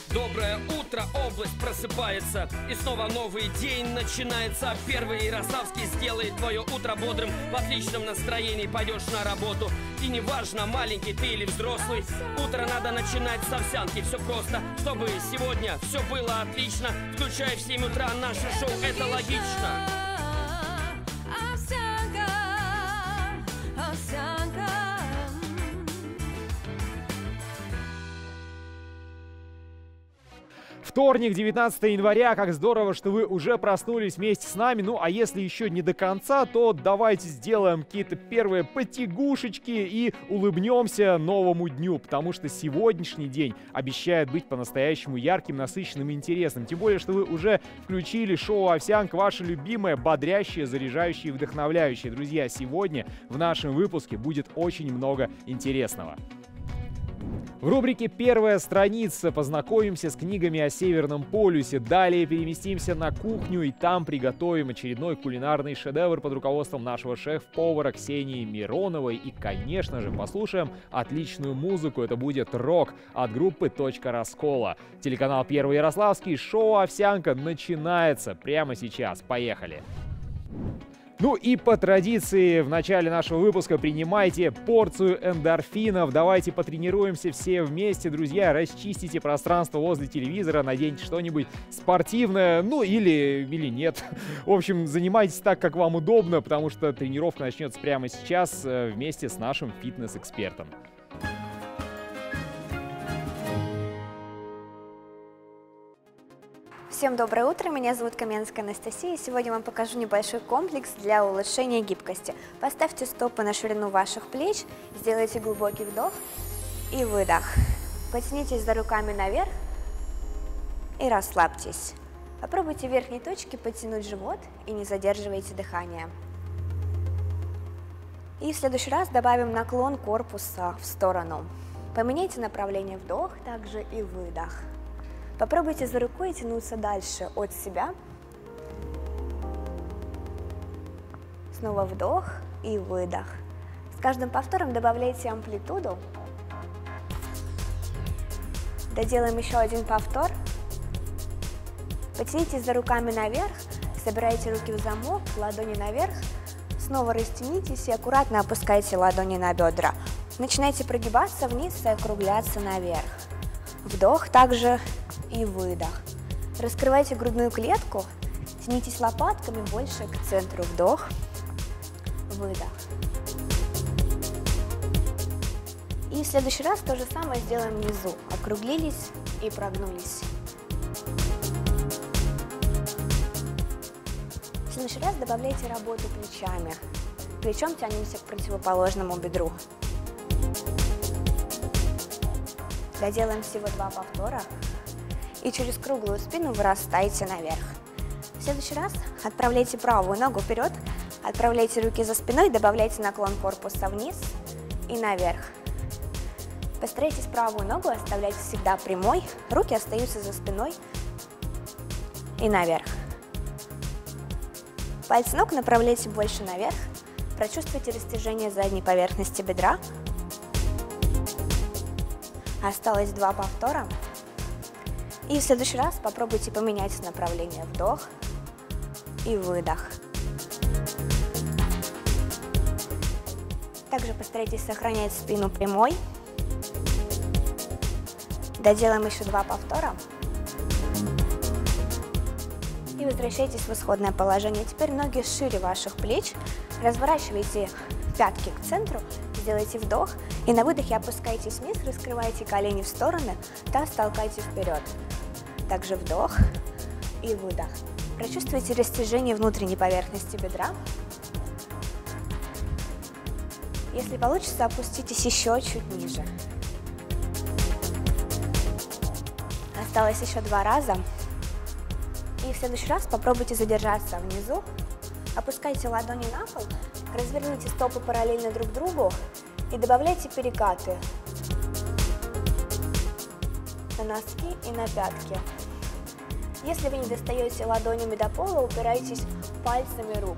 Доброе утро, область просыпается, и снова новый день начинается. Первый Ярославский сделает твое утро бодрым. В отличном настроении пойдешь на работу. И неважно, маленький ты или взрослый, утро надо начинать с овсянки. Все просто, чтобы сегодня все было отлично. Включай в 7 утра наше шоу, это логично. Вторник, 19 января. Как здорово, что вы уже проснулись вместе с нами. Ну, а если еще не до конца, то давайте сделаем какие-то первые потягушечки и улыбнемся новому дню, потому что сегодняшний день обещает быть по-настоящему ярким, насыщенным и интересным. Тем более, что вы уже включили шоу «Овсянка», ваше любимое, бодрящее, заряжающее и вдохновляющее. Друзья, сегодня в нашем выпуске будет очень много интересного. В рубрике «Первая страница» познакомимся с книгами о Северном полюсе. Далее переместимся на кухню и там приготовим очередной кулинарный шедевр под руководством нашего шеф-повара Ксении Мироновой. И, конечно же, послушаем отличную музыку. Это будет рок от группы «Точка раскола». Телеканал «Первый Ярославский», шоу «Овсянка» начинается прямо сейчас. Поехали! Ну и по традиции в начале нашего выпуска принимайте порцию эндорфинов. Давайте потренируемся все вместе, друзья. Расчистите пространство возле телевизора, наденьте что-нибудь спортивное, ну или нет. В общем, занимайтесь так, как вам удобно, потому что тренировка начнется прямо сейчас вместе с нашим фитнес-экспертом. Всем доброе утро, меня зовут Каменская Анастасия, и сегодня я вам покажу небольшой комплекс для улучшения гибкости. Поставьте стопы на ширину ваших плеч, сделайте глубокий вдох и выдох. Потянитесь за руками наверх и расслабьтесь. Попробуйте в верхней точке подтянуть живот и не задерживайте дыхание. И в следующий раз добавим наклон корпуса в сторону. Поменяйте направление вдох, также и выдох. Попробуйте за рукой тянуться дальше от себя. Снова вдох и выдох. С каждым повтором добавляйте амплитуду. Доделаем еще один повтор. Потянитесь за руками наверх, собирайте руки в замок, ладони наверх. Снова растянитесь и аккуратно опускайте ладони на бедра. Начинайте прогибаться вниз и округляться наверх. Вдох также и выдох. Раскрывайте грудную клетку, тянитесь лопатками больше к центру. Вдох, выдох. И в следующий раз то же самое сделаем внизу. Округлились и прогнулись. В следующий раз добавляйте работу плечами. Плечом тянемся к противоположному бедру. Доделаем всего 2 повтора. И через круглую спину вырастайте наверх. В следующий раз отправляйте правую ногу вперед, отправляйте руки за спиной, добавляйте наклон корпуса вниз и наверх. Постарайтесь правую ногу оставлять всегда прямой, руки остаются за спиной и наверх. Пальцы ног направляйте больше наверх, прочувствуйте растяжение задней поверхности бедра. Осталось 2 повтора. И в следующий раз попробуйте поменять направление. Вдох и выдох. Также постарайтесь сохранять спину прямой. Доделаем еще 2 повтора. И возвращайтесь в исходное положение. Теперь ноги шире ваших плеч. Разворачивайте пятки к центру. Сделайте вдох. И на выдохе опускайтесь вниз, раскрывайте колени в стороны, таз толкайте вперед. Также вдох и выдох. Прочувствуйте растяжение внутренней поверхности бедра. Если получится, опуститесь еще чуть ниже. Осталось еще 2 раза. И в следующий раз попробуйте задержаться внизу. Опускайте ладони на пол, разверните стопы параллельно друг другу и добавляйте перекаты на носки и на пятки. Если вы не достаете ладонями до пола, упирайтесь пальцами рук.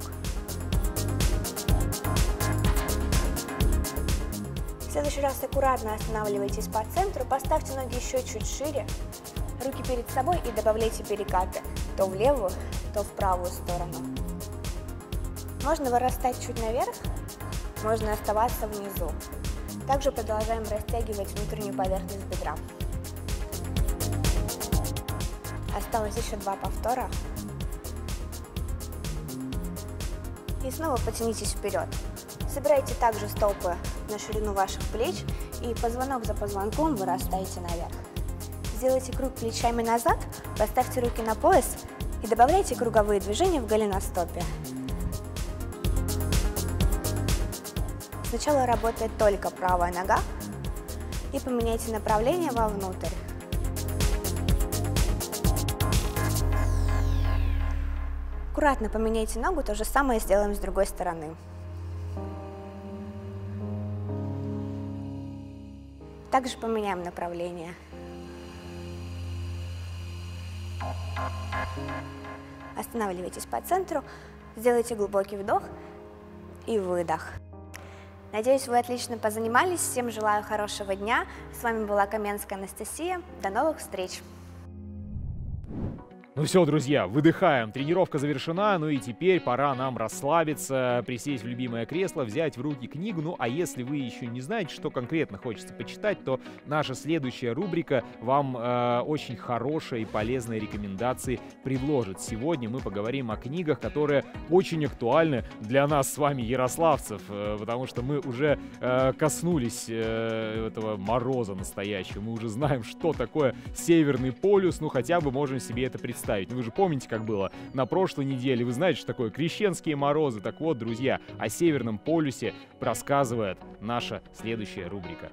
В следующий раз аккуратно останавливайтесь по центру, поставьте ноги еще чуть шире, Руки перед собой и добавляйте перекаты то в левую, то в правую сторону. Можно вырастать чуть наверх, можно оставаться внизу. Также продолжаем растягивать внутреннюю поверхность бедра. Осталось еще 2 повтора. И снова потянитесь вперед. Собирайте также стопы на ширину ваших плеч и позвонок за позвонком вырастайте наверх. Сделайте круг плечами назад, поставьте руки на пояс и добавляйте круговые движения в голеностопе. Сначала работает только правая нога и поменяйте направление вовнутрь. Аккуратно поменяйте ногу, то же самое сделаем с другой стороны. Также поменяем направление. Останавливайтесь по центру, сделайте глубокий вдох и выдох. Надеюсь, вы отлично позанимались. Всем желаю хорошего дня. С вами была Каменская Анастасия. До новых встреч! Ну все, друзья, выдыхаем. Тренировка завершена, ну и теперь пора нам расслабиться, присесть в любимое кресло, взять в руки книгу. Ну а если вы еще не знаете, что конкретно хочется почитать, то наша следующая рубрика вам очень хорошие и полезные рекомендации предложит. Сегодня мы поговорим о книгах, которые очень актуальны для нас с вами, ярославцев, потому что мы уже коснулись этого мороза настоящего. Мы уже знаем, что такое Северный полюс, ну хотя бы можем себе это представить. Вы же помните, как было на прошлой неделе, вы знаете, что такое крещенские морозы. Так вот, друзья, о Северном полюсе рассказывает наша следующая рубрика.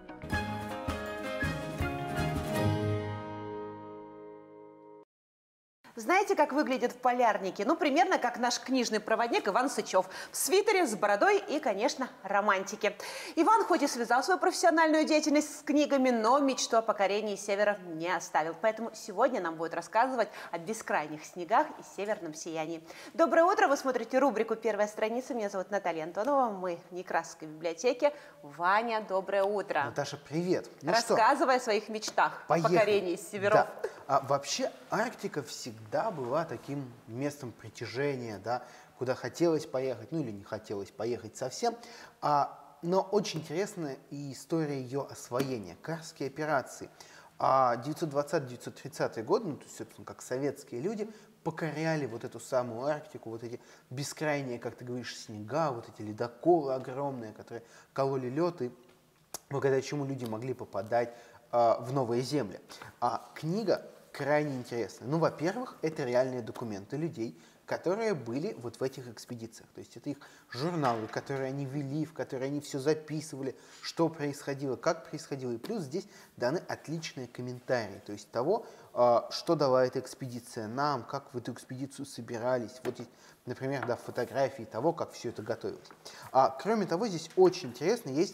Знаете, как выглядит в полярнике? Ну, примерно как наш книжный проводник Иван Сычев. В свитере, с бородой и, конечно, романтики. Иван хоть и связал свою профессиональную деятельность с книгами, но мечту о покорении севера не оставил. Поэтому сегодня нам будет рассказывать о бескрайних снегах и северном сиянии. Доброе утро! Вы смотрите рубрику «Первая страница». Меня зовут Наталья Антонова. Мы в Некрасовской библиотеке. Ваня, доброе утро! Наташа, привет! Ну Рассказывай о своих мечтах о покорении северов. Да. Вообще, Арктика всегда была таким местом притяжения, да, куда хотелось поехать, ну или не хотелось поехать совсем. Но очень интересная и история ее освоения, Карские операции. 920-930 годы, ну, то есть, собственно, как советские люди, покоряли вот эту самую Арктику, вот эти бескрайние, как ты говоришь, снега, вот эти ледоколы огромные, которые кололи лед, и благодаря чему люди могли попадать в новые земли. Книга крайне интересная. Ну, во-первых, это реальные документы людей, которые были вот в этих экспедициях. То есть это их журналы, которые они вели, в которые они все записывали, что происходило, как происходило. И плюс здесь даны отличные комментарии, то есть того, что дала эта экспедиция нам, как в эту экспедицию собирались. Вот здесь, например, да, фотографии того, как все это готовилось. Кроме того, здесь очень интересно, есть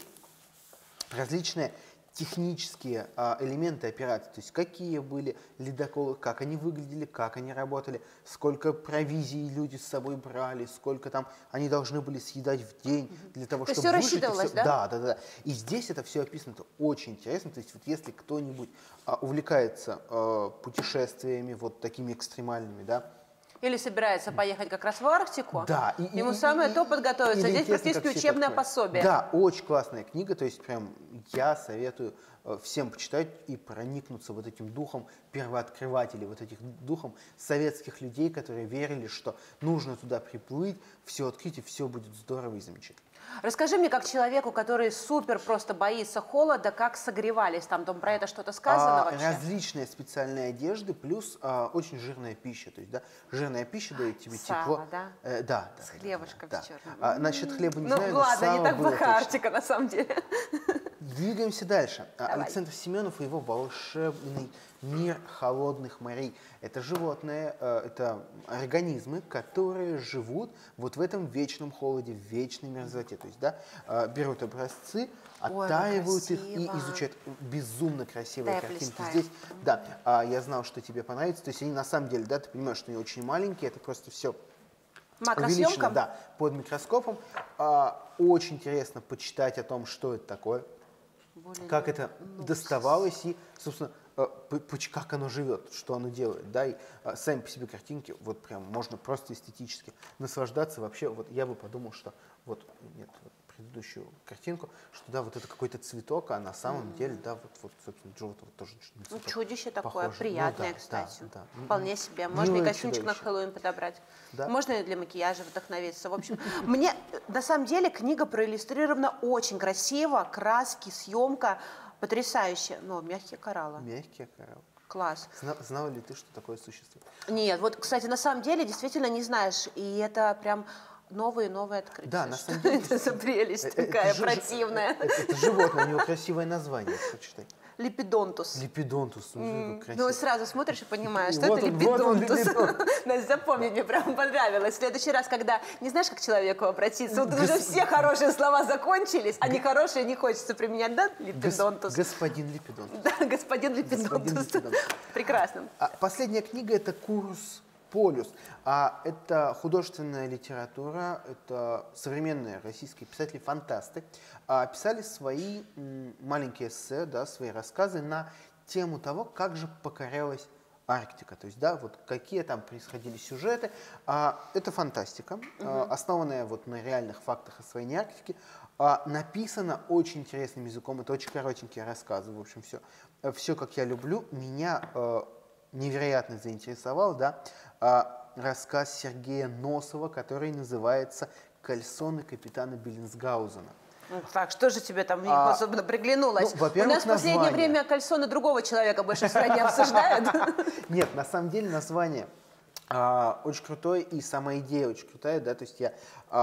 различные технические элементы операции, то есть какие были ледоколы, как они выглядели, как они работали, сколько провизии люди с собой брали, сколько там они должны были съедать в день для того, чтобы все выжить. рассчитывалось, все... да? Да. И здесь это все описано, это очень интересно. То есть вот если кто-нибудь увлекается путешествиями вот такими экстремальными, да, или собирается поехать как раз в Арктику, да, ему самое то подготовиться. Здесь практически учебное пособие. Да, очень классная книга, то есть прям я советую всем почитать и проникнуться вот этим духом первооткрывателей, вот этим духом советских людей, которые верили, что нужно туда приплыть, все открыть, и все будет здорово и замечательно. Расскажи мне, как человеку, который супер просто боится холода, как согревались там про это что-то сказано вообще? Различные специальные одежды, плюс очень жирная пища. То есть, да, жирная пища дает тебе сало, тепло. Да? Да. С хлебушком да. черным. Насчет хлеба не ну, знаю, ладно, но не сало так было плохая точно. Арктика на самом деле. Двигаемся дальше. Давай. Александр Семенов и его волшебный мир холодных морей. Это животные, это организмы, которые живут вот в этом вечном холоде, в вечной мерзлоте. То есть, да, берут образцы, оттаивают их и изучают. Безумно красивые картинки здесь. Да, я знал, что тебе понравится. То есть они на самом деле, да, ты понимаешь, что они очень маленькие, это просто все увеличено, да, под микроскопом. Очень интересно почитать о том, что это такое. Как это доставалось и, собственно, как оно живет, что оно делает, да, и сами по себе картинки, вот прям можно просто эстетически наслаждаться. Вообще, вот я бы подумал, что вот, нет, вот предыдущую картинку, что да, вот это какой-то цветок, а на самом деле, да, вот собственно, Джо вот тоже на цветок Чудище такое, похоже. приятное, Ну, да, кстати. да, да. Вполне себе. Можно и Милое костюмчик на чудовище. Хэллоуин подобрать. Да. Можно и для макияжа вдохновиться. В общем, мне на самом деле книга проиллюстрирована очень красиво, краски, съемка потрясающая. Но мягкие кораллы. Мягкие кораллы. Класс. Знала ли ты, что такое существует? Нет, вот, кстати, на самом деле действительно не знаешь. И это прям новые открытия. Да, на самом Что деле. это за прелесть такая противная? Это животное, у него красивое название, почитай. Липидонтус. Липидонтус. Ну, Красиво. сразу смотришь и понимаешь, что Вот это он, вот он, липидонтус. липидонтус. Настя, запомни, мне прям понравилось. В следующий раз, когда не знаешь, как к человеку обратиться, вот уже все хорошие слова закончились, а нехорошие не хочется применять, да, липидонтус? Господин Липидонтус. Да, господин липидонтус. Прекрасно. Последняя книга — это «Курус Полюс». Это художественная литература, это современные российские писатели-фантасты. Писали свои маленькие эссе, да, свои рассказы на тему того, как же покорялась Арктика. То есть, да, вот какие там происходили сюжеты. Это фантастика, основанная вот на реальных фактах освоения Арктики. Написано очень интересным языком. Это очень коротенькие рассказы. В общем, все как я люблю. Меня невероятно заинтересовал, да, рассказ Сергея Носова, который называется «Кальсоны капитана Беллинсгаузена». Так, что же тебе там особенно приглянулось? Ну, во-первых, у нас в последнее название. время кальсоны другого человека больше в стране обсуждают. Нет, на самом деле название очень крутое, и сама идея очень крутая, да, то есть я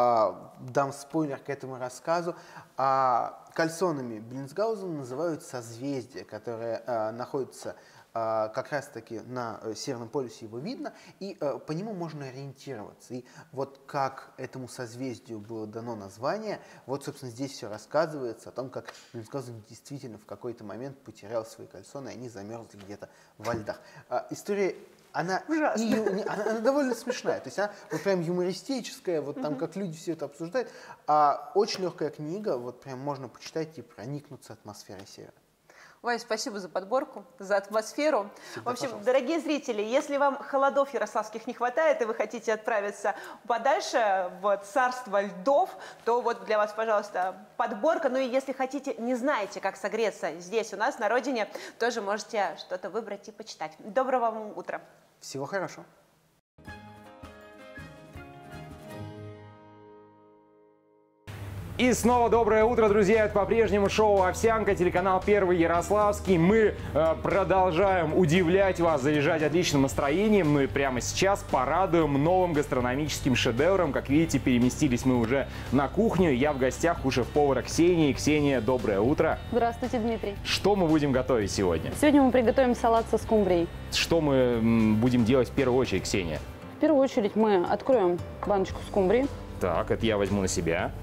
дам спойлер к этому рассказу. Кальсонами Беллинсгаузена называют созвездия, которые находятся как раз-таки на Северном полюсе, его видно, и по нему можно ориентироваться. И вот как этому созвездию было дано название, вот, собственно, здесь все рассказывается о том, как Беллинсгаузен действительно в какой-то момент потерял свои кальсоны, и они замерзли где-то во льдах. История, она довольно смешная, то есть она вот прям юмористическая, вот там как люди все это обсуждают, очень легкая книга, вот прям можно почитать и проникнуться атмосферой Севера. Вань, спасибо за подборку, за атмосферу. Всегда, в общем, пожалуйста. дорогие зрители, если вам холодов ярославских не хватает, и вы хотите отправиться подальше в царство льдов, то вот для вас, пожалуйста, подборка. Ну и если хотите, не знаете, как согреться здесь у нас на родине, тоже можете что-то выбрать и почитать. Доброго вам утра. Всего хорошего. И снова доброе утро, друзья! Это по-прежнему шоу «Овсянка», телеканал Первый Ярославский. Мы продолжаем удивлять вас, заряжать отличным настроением. Ну и прямо сейчас порадуем новым гастрономическим шедевром. Как видите, переместились мы уже на кухню. Я в гостях у шеф-повара Ксении. Ксения, доброе утро! Здравствуйте, Дмитрий. Что мы будем готовить сегодня? Сегодня мы приготовим салат со скумбрией. Что мы будем делать в первую очередь, Ксения? В первую очередь мы откроем баночку скумбрии. Так, это я возьму на себя.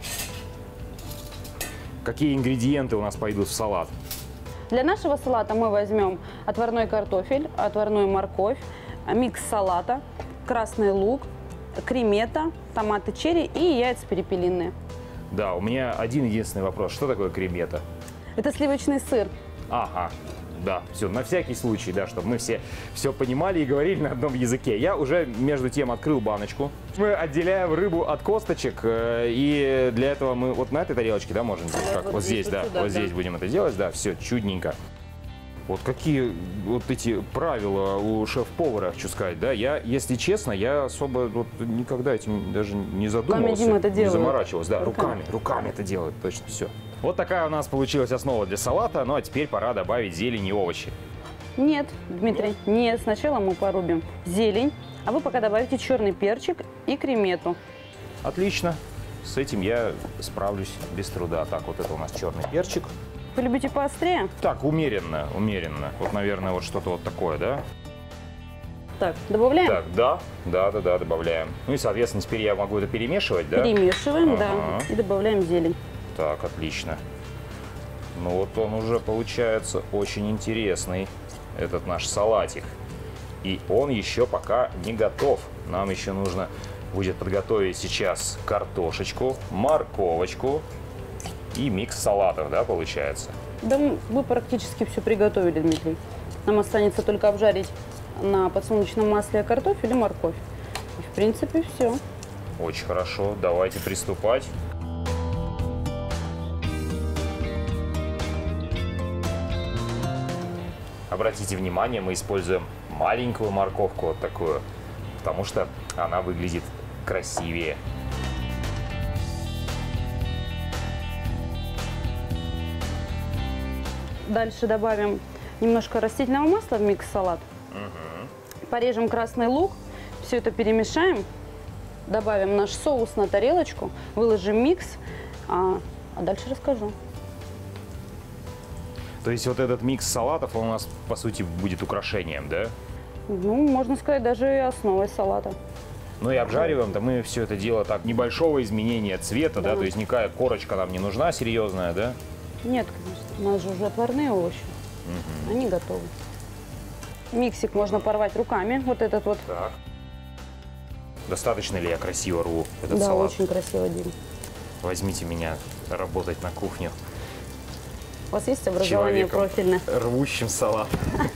Какие ингредиенты у нас пойдут в салат? Для нашего салата мы возьмем отварной картофель, отварную морковь, микс салата, красный лук, кремета, томаты черри и яйца перепелиные. Да, у меня один единственный вопрос. Что такое кремета? Это сливочный сыр. Ага, да, все, на всякий случай, да, чтобы мы все понимали и говорили на одном языке. Я уже, между тем, открыл баночку. Мы отделяем рыбу от косточек, и для этого мы вот на этой тарелочке, да, можем, Да, вот здесь, вот да, сюда, вот да. здесь будем это делать, да, все, чудненько. Вот какие вот эти правила у шеф-повара, хочу сказать, да, я, если честно, я особо вот никогда этим даже не задумывался, Дима это не делает. заморачивался, да, Руками. руками это делают, точно, все. Вот такая у нас получилась основа для салата, ну а теперь пора добавить зелень и овощи. Нет, Дмитрий, нет. Сначала мы порубим зелень, а вы пока добавите черный перчик и кремету. Отлично, с этим я справлюсь без труда. Так, вот это у нас черный перчик. Вы любите поострее? Так, умеренно, умеренно. Вот, наверное, вот что-то вот такое, да? Так, добавляем? Так, да, добавляем. Ну и, соответственно, теперь я могу это перемешивать, да? Перемешиваем, Ага. да, и добавляем зелень. Так, отлично. Ну вот он уже получается очень интересный, этот наш салатик. И он еще пока не готов. Нам еще нужно будет подготовить сейчас картошечку, морковочку и микс салатов, да, получается? Да, вы практически все приготовили, Дмитрий. Нам останется только обжарить на подсолнечном масле картофель и морковь. И, в принципе, все. Очень хорошо, давайте приступать. Обратите внимание, мы используем маленькую морковку, вот такую, потому что она выглядит красивее. Дальше добавим немножко растительного масла в микс-салат. Порежем красный лук, все это перемешаем, добавим наш соус на тарелочку, выложим микс, а дальше расскажу. То есть вот этот микс салатов, он у нас, по сути, будет украшением, да? Ну, можно сказать, даже и основой салата. Ну и обжариваем-то мы все это дело так, небольшого изменения цвета, да, то есть никакая корочка нам не нужна серьезная, да? Нет, конечно, у нас же уже отварные овощи, они готовы. Миксик можно порвать руками, вот этот вот. Так. Достаточно ли я красиво рву этот Да, салат? очень красиво, Дим. Возьмите меня работать на кухню. У вас есть образование профильное? Рвущим салат.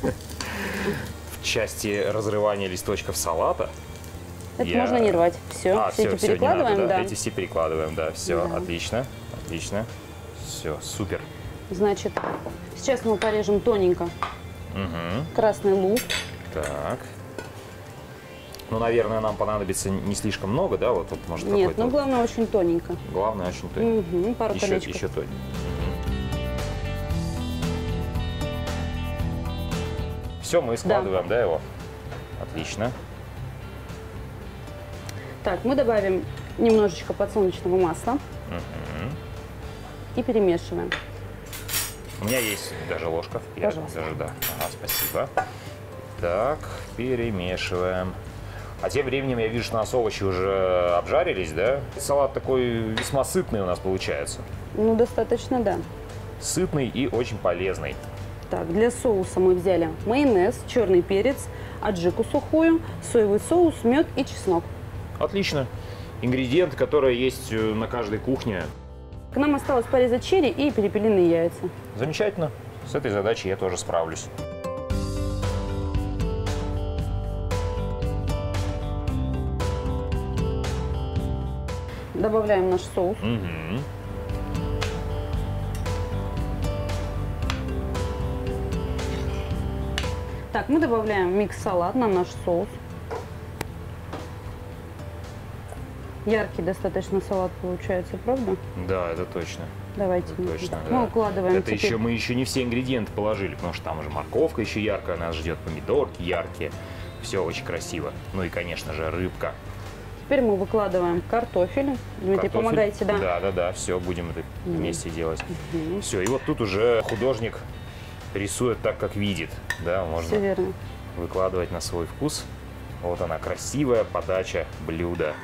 В части разрывания листочков салата. Это можно не рвать. Все, все эти перекладываем, да. Эти все перекладываем, да. Все, Да. отлично, отлично. Все, супер. Значит, сейчас мы порежем тоненько красный лук. Так. Ну, наверное, нам понадобится не слишком много, да? Вот тут может Нет, какой-то. ну главное очень тоненько. Главное очень тоненько. Пару Еще колечков. тоненько. Все, мы складываем, да, его? Отлично. Так, мы добавим немножечко подсолнечного масла и перемешиваем. У меня есть даже ложка. Пожалуйста. Даже, да. Ага, спасибо. Так, перемешиваем. А тем временем я вижу, что у нас овощи уже обжарились, да? Салат такой весьма сытный у нас получается. Ну, достаточно, да. Сытный и очень полезный. Так, для соуса мы взяли майонез, черный перец, аджику сухую, соевый соус, мед и чеснок. Отлично. Ингредиенты, которые есть на каждой кухне. К нам осталось порезать черри и перепелиные яйца. Замечательно. С этой задачей я тоже справлюсь. Добавляем наш соус. Так, мы добавляем микс-салат на наш соус. Яркий достаточно салат получается, правда? Да, это точно. Давайте. Это точно, Мы да. укладываем Это теперь. мы еще не все ингредиенты положили, потому что там уже морковка еще яркая, нас ждет помидорки яркие. Все очень красиво. Ну и, конечно же, рыбка. Теперь мы выкладываем картофель. Дмитрий, Картофель. помогайте, да? Да, все, будем это вместе делать. Все, и вот тут уже художник рисует так, как видит. Да, можно Все верно. выкладывать на свой вкус. Вот она, красивая подача блюда.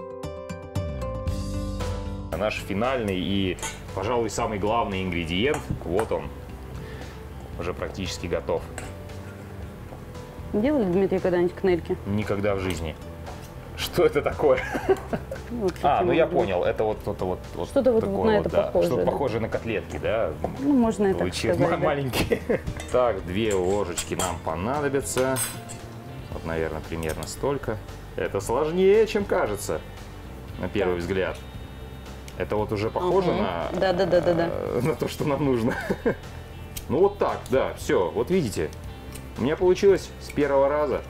Наш финальный и, пожалуй, самый главный ингредиент, вот он, уже практически готов. Делали, Дмитрий, когда-нибудь кнельки? Никогда в жизни. Что это такое? Вот А, таким ну я образом. понял, это вот Что-то вот такое на это да. похоже, Что-то да. похожее на котлетки, да? Ну, можно и так Получилось сказать, да. маленькие. Так, 2 ложечки нам понадобятся. Вот, наверное, примерно столько. Это сложнее, чем кажется, на первый взгляд. Это вот уже похоже на на то, что нам нужно. Ну вот так, да, все. Вот видите, у меня получилось с первого раза.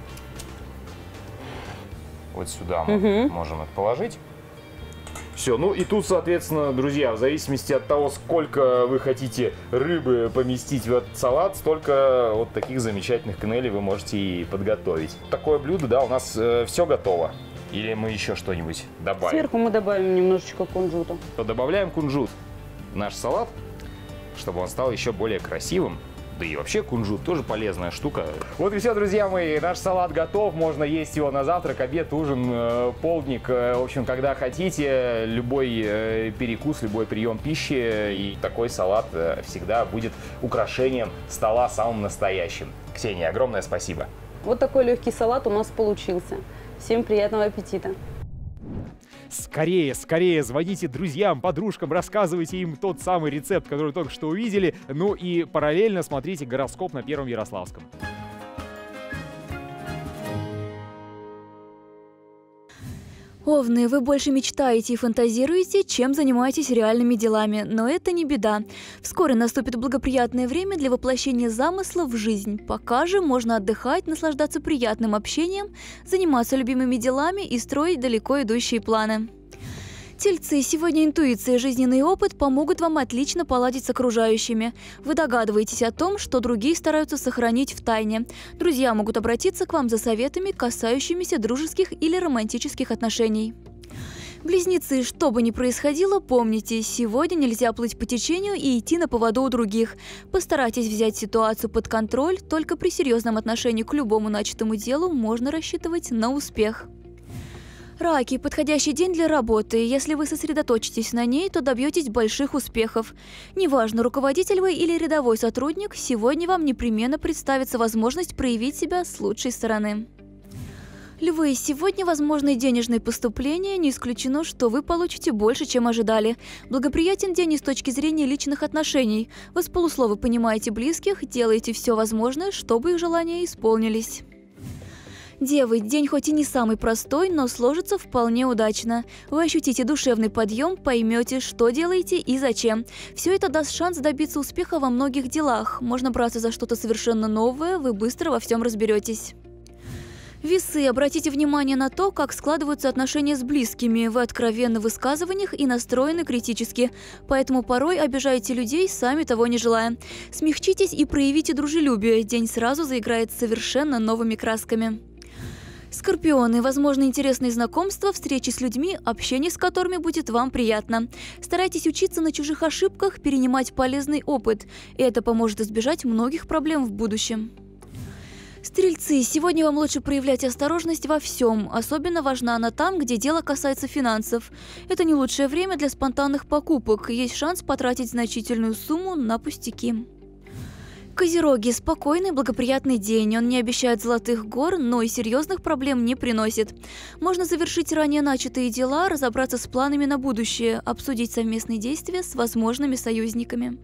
Вот сюда мы можем это положить. Все, ну и тут, соответственно, друзья, в зависимости от того, сколько вы хотите рыбы поместить в этот салат, столько вот таких замечательных кнелей вы можете и подготовить. Такое блюдо, да, у нас все готово. Или мы еще что-нибудь добавим? Сверху мы добавим немножечко кунжута. То добавляем кунжут в наш салат, чтобы он стал еще более красивым. Да и вообще кунжут тоже полезная штука. Вот и все, друзья мои, наш салат готов. Можно есть его на завтрак, обед, ужин, полдник. В общем, когда хотите, любой перекус, любой прием пищи. И такой салат всегда будет украшением стола самым настоящим. Ксения, огромное спасибо. Вот такой легкий салат у нас получился. Всем приятного аппетита! Скорее, скорее звоните друзьям, подружкам, рассказывайте им тот самый рецепт, который только что увидели. Ну и параллельно смотрите гороскоп на Первом Ярославском. Овны, вы больше мечтаете и фантазируете, чем занимаетесь реальными делами, но это не беда. Вскоре наступит благоприятное время для воплощения замысла в жизнь. Пока же можно отдыхать, наслаждаться приятным общением, заниматься любимыми делами и строить далеко идущие планы. Тельцы, сегодня интуиция и жизненный опыт помогут вам отлично поладить с окружающими. Вы догадываетесь о том, что другие стараются сохранить в тайне. Друзья могут обратиться к вам за советами, касающимися дружеских или романтических отношений. Близнецы, что бы ни происходило, помните, сегодня нельзя плыть по течению и идти на поводу у других. Постарайтесь взять ситуацию под контроль, только при серьезном отношении к любому начатому делу можно рассчитывать на успех. Раки – подходящий день для работы. Если вы сосредоточитесь на ней, то добьетесь больших успехов. Неважно, руководитель вы или рядовой сотрудник, сегодня вам непременно представится возможность проявить себя с лучшей стороны. Львы, сегодня возможны денежные поступления, не исключено, что вы получите больше, чем ожидали. Благоприятен день и с точки зрения личных отношений. Вы с полуслова понимаете близких, делаете все возможное, чтобы их желания исполнились. Девы, день хоть и не самый простой, но сложится вполне удачно. Вы ощутите душевный подъем, поймете, что делаете и зачем. Все это даст шанс добиться успеха во многих делах. Можно браться за что-то совершенно новое, вы быстро во всем разберетесь. Весы, обратите внимание на то, как складываются отношения с близкими. Вы откровенны в высказываниях и настроены критически, поэтому порой обижаете людей, сами того не желая. Смягчитесь и проявите дружелюбие, день сразу заиграет совершенно новыми красками. Скорпионы, возможно, интересные знакомства, встречи с людьми, общение с которыми будет вам приятно. Старайтесь учиться на чужих ошибках, перенимать полезный опыт, и это поможет избежать многих проблем в будущем. Стрельцы, сегодня вам лучше проявлять осторожность во всем, особенно важна она там, где дело касается финансов. Это не лучшее время для спонтанных покупок, есть шанс потратить значительную сумму на пустяки. Козероги, спокойный, благоприятный день. Он не обещает золотых гор, но и серьезных проблем не приносит. Можно завершить ранее начатые дела, разобраться с планами на будущее, обсудить совместные действия с возможными союзниками.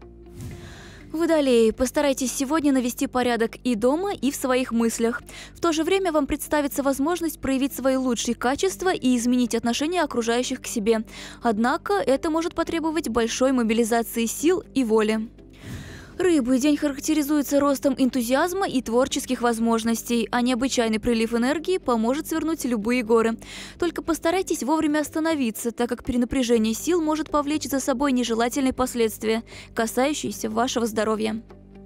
Водолеи, постарайтесь сегодня навести порядок и дома, и в своих мыслях. В то же время вам представится возможность проявить свои лучшие качества и изменить отношение окружающих к себе. Однако это может потребовать большой мобилизации сил и воли. Рыбы, день характеризуется ростом энтузиазма и творческих возможностей, а необычайный прилив энергии поможет свернуть любые горы. Только постарайтесь вовремя остановиться, так как перенапряжение сил может повлечь за собой нежелательные последствия, касающиеся вашего здоровья.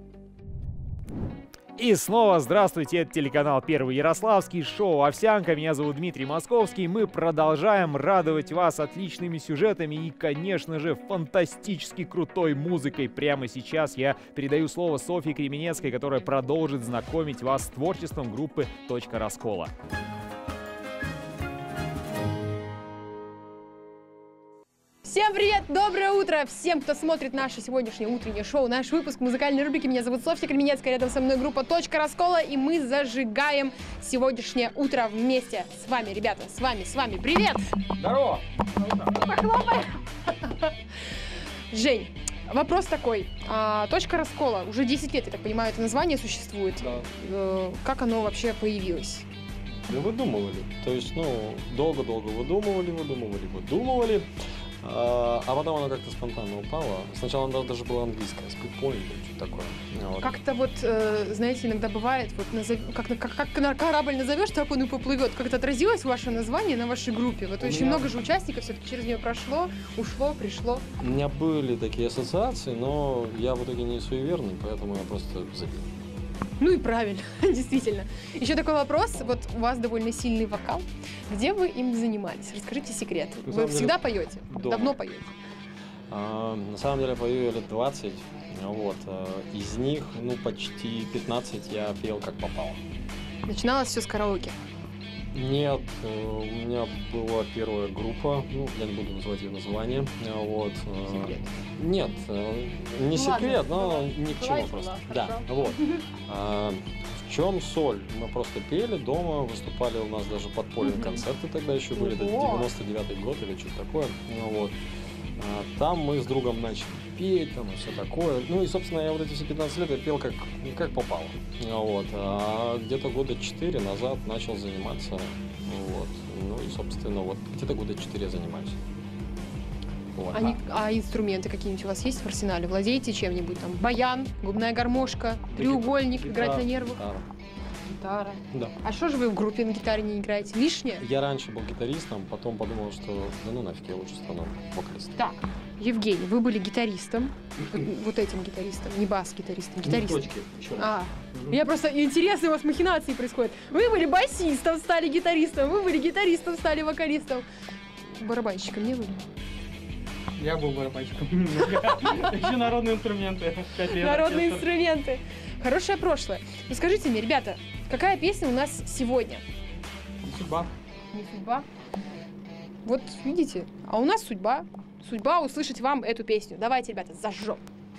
И снова здравствуйте, это телеканал Первый Ярославский, шоу «Овсянка». Меня зовут Дмитрий Московский. Мы продолжаем радовать вас отличными сюжетами и, конечно же, фантастически крутой музыкой. Прямо сейчас я передаю слово Софье Кременецкой, которая продолжит знакомить вас с творчеством группы «Точка раскола». Всем привет! Доброе утро всем, кто смотрит наше сегодняшнее утреннее шоу, наш выпуск музыкальной рубрики. Меня зовут Софья Кременецкая, рядом со мной группа «Точка раскола», и мы зажигаем сегодняшнее утро вместе с вами, ребята, с вами. Привет! Здорово! Похлопаем! Жень, вопрос такой. «Точка раскола» уже 10 лет, я так понимаю, это название существует. Да. Как оно вообще появилось? Мы выдумывали. То есть, долго-долго выдумывали. А потом она как-то спонтанно упала. Сначала она даже была английская, Speedpoint или что-то такое. Вот. Как-то знаете, иногда бывает, как корабль назовешь, так он и поплывет. Как-то отразилось ваше название на вашей группе? Вот очень много же участников все-таки через нее прошло, ушло, пришло. У меня были такие ассоциации, но я в итоге не суеверный, поэтому я просто забил. Ну и правильно, действительно. Еще такой вопрос. Вот у вас довольно сильный вокал. Где вы им занимались? Расскажите секрет. Вы всегда поете? Дома. Давно поете? На самом деле пою я лет 20. Вот. Из них, почти 15 я пел как попало. Начиналось все с караоке? Нет, у меня была первая группа, я не буду называть ее название, вот. Секрет? Нет, не секрет, но ни к чему Давайте, просто. да, Да, вот. В чем соль? Мы просто пели дома, выступали у нас даже подпольные концерты тогда еще были, это 99-й год или что-то такое, вот. Там мы с другом начали петь, там и все такое. Ну и, собственно, я вот эти все 15 лет я пел как попало. Вот. А где-то года 4 назад начал заниматься Ну и, собственно, вот где-то года 4 занимаюсь. Вот. А инструменты какие-нибудь у вас есть в арсенале? Владеете чем-нибудь? Там баян, губная гармошка, треугольник, играть на нервах? Гитара. Да. А что же вы в группе на гитаре не играете? Лишнее? Я раньше был гитаристом, потом подумал, что да ну нафиг, я лучше стану вокалистом. Так, Евгений, вы были гитаристом, вот этим гитаристом, не бас-гитаристом, гитаристом. Я просто, интересные у вас махинации происходят. Вы были басистом, стали гитаристом, вы были гитаристом, стали вокалистом. Барабанщиком не были? Я был барабанщиком. Еще народные инструменты. Народные инструменты. Хорошее прошлое. Ну скажите мне, ребята, какая песня у нас сегодня? Не судьба. Не судьба? Вот видите, а у нас судьба. Судьба услышать вам эту песню. Давайте, ребята, зажжем.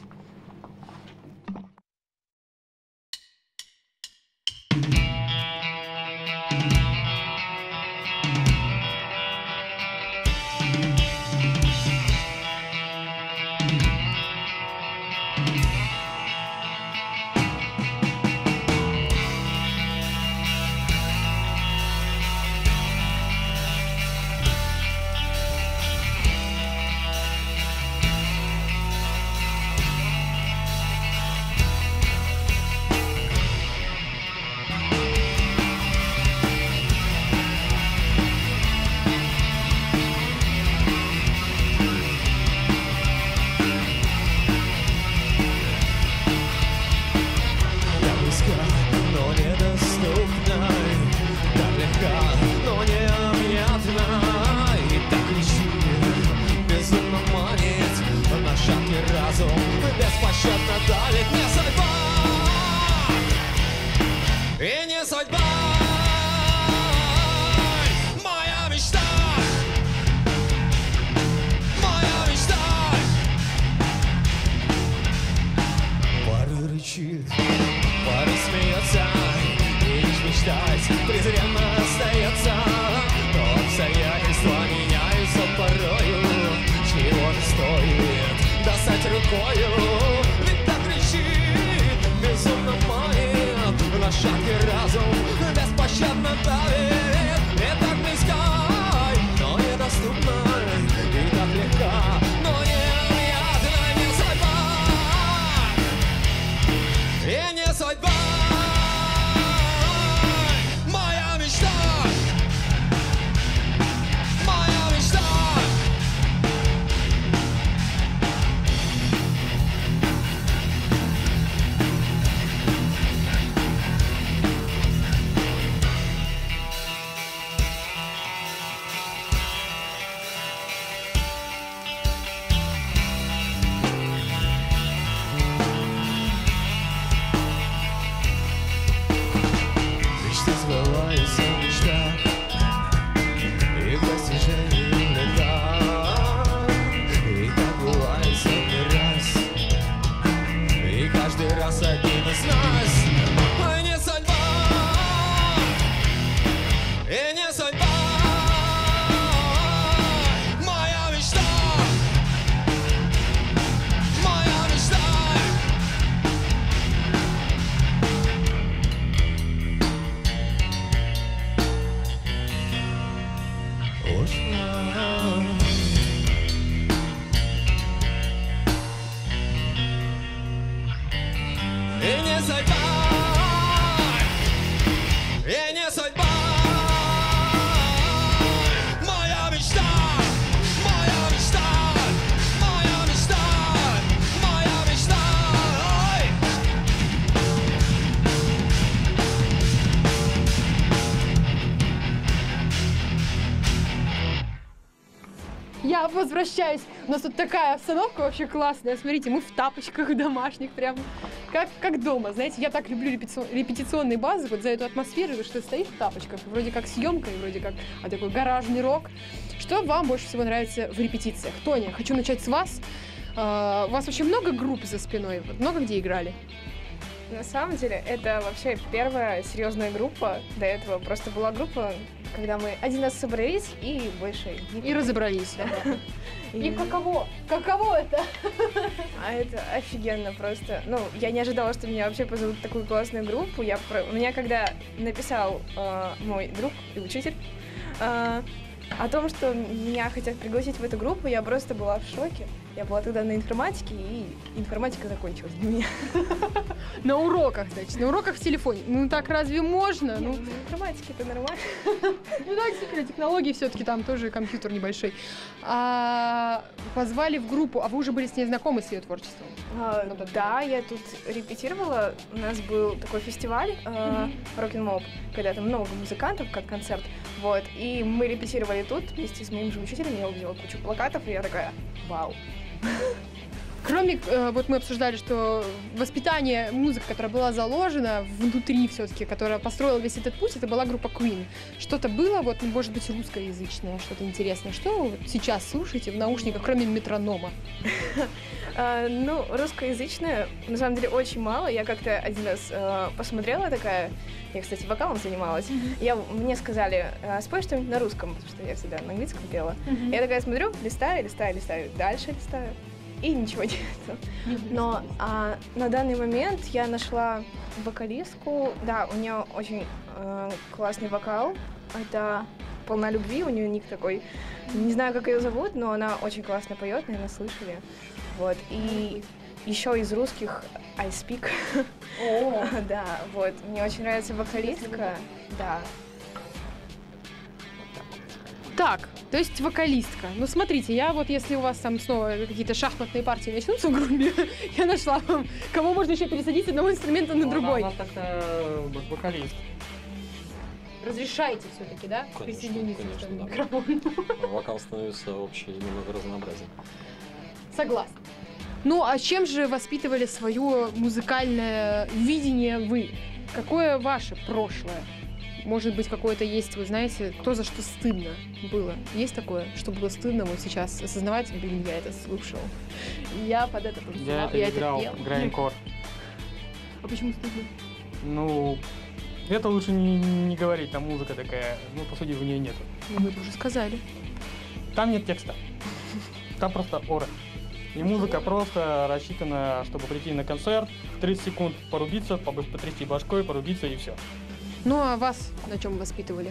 Я возвращаюсь. У нас тут такая обстановка вообще классная. Смотрите, мы в тапочках домашних прям. Как дома. Знаете, я так люблю репетиционные базы, вот за эту атмосферу, что стоишь в тапочках. Вроде как съемка, и вроде как такой гаражный рок. Что вам больше всего нравится в репетициях? Тоня, хочу начать с вас. У вас вообще много групп за спиной? Вот много где играли? На самом деле, это вообще первая серьезная группа. До этого просто была группа, когда мы один раз собрались и больше не... И разобрались. Да. И каково? Каково это? А это офигенно просто. Ну, я не ожидала, что меня вообще позовут в такую классную группу. Меня когда написал мой друг и учитель, О том, что меня хотят пригласить в эту группу, я просто была в шоке. Я была тогда на информатике, и информатика закончилась для меня. На уроках, значит, на уроках в телефоне. Ну так разве можно? Ну, на информатике это нормально. Ну да, действительно, технологии все-таки там тоже компьютер небольшой. Позвали в группу, а вы уже были с ней знакомы, с ее творчеством? Да, я тут репетировала. У нас был такой фестиваль Rock'n'Mob, когда там много музыкантов, как концерт. Вот, и мы репетировали тут вместе с моим же учителем. Я увидела кучу плакатов, и я такая: вау. Кроме, вот мы обсуждали, что воспитание, музыка, которая была заложена внутри все-таки, которая построила весь этот путь, это была группа Queen. Что-то было, вот, может быть, русскоязычное, что-то интересное. Что вы вот сейчас слушаете в наушниках, кроме метронома? Ну, русскоязычное, на самом деле, очень мало. Я как-то один раз посмотрела такая, я, кстати, вокалом занималась. Мне сказали: спой что-нибудь на русском, потому что я всегда на английском пела. Я такая смотрю, листаю, дальше листаю, и ничего нет. Но на данный момент я нашла вокалистку. Да, у нее очень классный вокал. Это «Полна любви», у нее ник такой. Не знаю, как ее зовут, но она очень классно поет, наверное, слышали. Вот. И еще из русских I Speak. Да, вот. Мне очень нравится вокалистка. Да. Так, то есть вокалистка. Ну, смотрите, я вот, если у вас там снова какие-то шахматные партии начнутся в группе, я нашла вам, кого можно еще пересадить с одного инструмента на другой. У нас так-то вокалист. Разрешаете все-таки, да? Присоединиться к да. микрофону. Вокал становится вообще немного разнообразен. Согласна. Ну, а чем же воспитывали свое музыкальное видение вы? Какое ваше прошлое? Может быть, какое-то есть, вы знаете, то, за что стыдно было. Есть такое, что было стыдно вот сейчас осознавать? Блин, я это слушал. Я под это танцевал, Я это играл, пел. грайндкор. А почему стыдно? Ну, это лучше не говорить, там музыка такая, ну, по сути, в нее нету. Ну, мы уже сказали. Там нет текста. Там просто ора. И музыка просто рассчитана, чтобы прийти на концерт, 30 секунд порубиться, потрясти башкой, порубиться и все. Ну, а вас на чем воспитывали?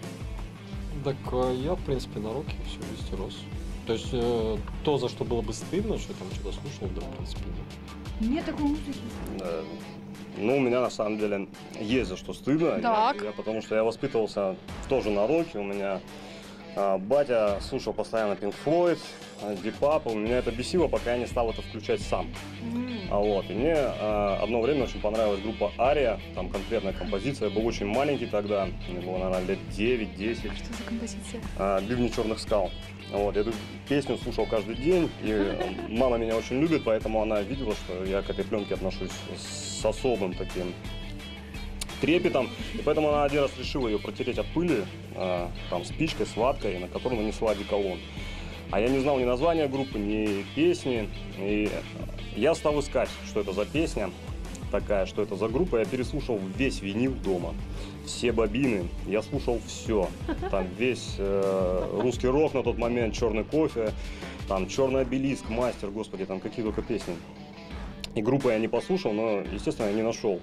Так я, в принципе, на роке все везде рос. То есть то, за что было бы стыдно, что я там что-то слушал, да, в принципе, нет. Нет такой музыки. Ну, у меня на самом деле есть за что стыдно. Так. Потому что я воспитывался тоже на роке. У меня батя слушал постоянно Pink Floyd, Deep Purple. Меня это бесило, пока я не стал это включать сам. Вот. И мне одно время очень понравилась группа Ария. Там конкретная композиция. Я был очень маленький тогда. Мне было, наверное, лет 9-10. Что за композиция? «Бивни черных скал». Вот. Я эту песню слушал каждый день. И мама меня очень любит, поэтому она видела, что я к этой пленке отношусь с особым таким трепетом. И поэтому она один раз решила ее протереть от пыли там, спичкой, с ваткой, на которую нанесла одеколон. А я не знал ни названия группы, ни песни. И я стал искать, что это за песня такая, что это за группа. Я переслушал весь винил дома, все бобины. Я слушал все. Там весь русский рок на тот момент, «Черный кофе», там «Черный обелиск», «Мастер», господи, там какие только песни. И группу я не послушал, но, естественно, я не нашел.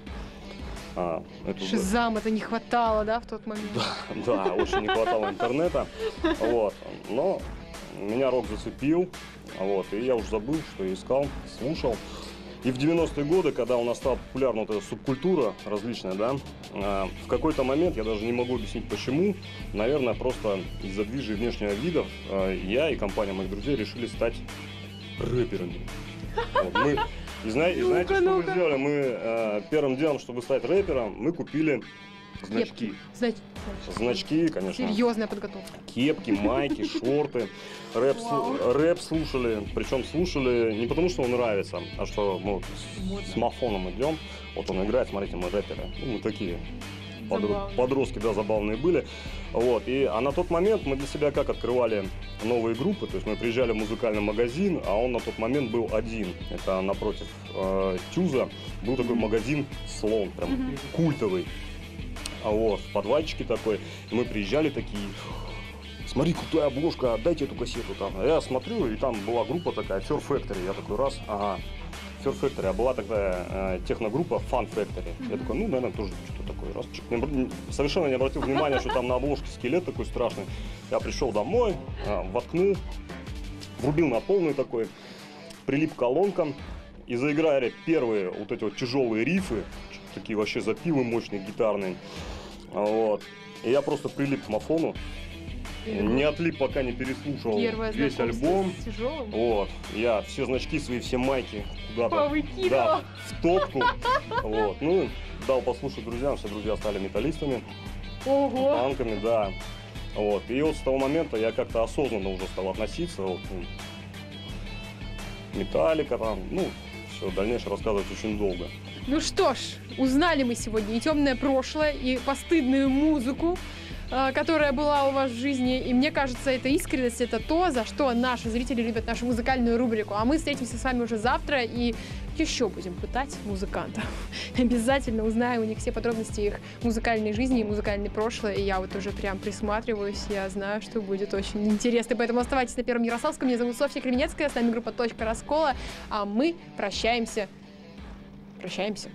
Шазам, это не хватало, да, в тот момент? Да, очень не хватало интернета. Вот. Но меня рок зацепил, вот, и я уже забыл, что я искал, слушал. И в 90-е годы, когда у нас стала популярна вот эта субкультура различная, да, в какой-то момент, я даже не могу объяснить почему, наверное, просто из-за движа и внешнего вида я и компания моих друзей решили стать рэперами. Вот, И знаете, что мы сделали? Мы первым делом, чтобы стать рэпером, мы купили значки. Значки, конечно. Серьезная подготовка. Кепки, майки, шорты. Рэп слушали. Причем слушали не потому, что он нравится, а что мы с мафоном идем. Вот он играет, смотрите, мы рэперы. Ну, мы такие подростки, да, забавные были. Вот. А на тот момент мы для себя как открывали новые группы. То есть мы приезжали в музыкальный магазин, а он на тот момент был один. Это напротив Тюза был такой магазин «Слон», прям культовый. Вот, в подвальчике такой. И мы приезжали такие: смотри, крутая обложка, отдайте эту кассету там. Я смотрю, и там была группа такая, Fear Factory. Я такой раз, ага, Fear Factory. А была такая техногруппа Fun Factory. Я такой, ну, наверное, тоже что-то такое такой раз, совершенно не обратил внимания, что там на обложке скелет такой страшный. Я пришел домой, воткнул, врубил на полную такой, прилип к колонкам и заиграли первые вот эти вот тяжелые рифы, такие вообще запилы мощные, гитарные. Вот. И я просто прилип к мафону. Не отлип, пока не переслушал весь альбом. Вот. Я все значки свои, все майки куда-то в топку. Вот. Ну, дал послушать друзьям, все друзья стали металлистами. Ого! Панками, да. Вот. И вот с того момента я как-то осознанно уже стал относиться. Вот. Металлика там, ну, все, дальнейшее рассказывать очень долго. Ну что ж, узнали мы сегодня и темное прошлое, и постыдную музыку, которая была у вас в жизни. И мне кажется, эта искренность — это то, за что наши зрители любят нашу музыкальную рубрику. А мы встретимся с вами уже завтра и еще будем пытать музыкантов. Обязательно узнаем у них все подробности их музыкальной жизни и музыкальной прошлое. И я вот уже прям присматриваюсь, я знаю, что будет очень интересно. Поэтому оставайтесь на Первом Ярославском. Меня зовут Софья Кременецкая, с нами группа «Точка раскола». А мы прощаемся. Прощаемся.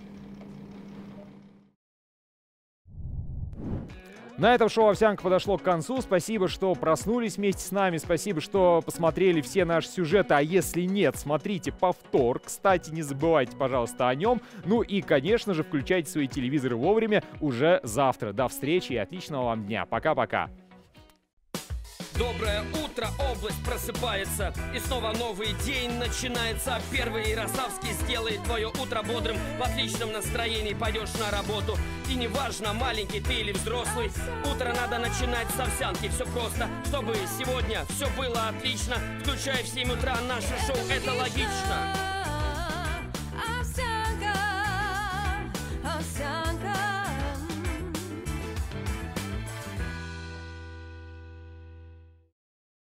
На этом шоу «Овсянка» подошло к концу. Спасибо, что проснулись вместе с нами. Спасибо, что посмотрели все наши сюжеты. А если нет, смотрите повтор. Кстати, не забывайте, пожалуйста, о нем. Ну и, конечно же, включайте свои телевизоры вовремя уже завтра. До встречи и отличного вам дня. Пока-пока. Доброе утро, область просыпается, и снова новый день начинается. Первый Ярославский сделает твое утро бодрым. В отличном настроении пойдешь на работу. И неважно, маленький ты или взрослый, утро надо начинать с овсянки. Все просто, чтобы сегодня все было отлично. Включай в 7 утра наше шоу, это логично.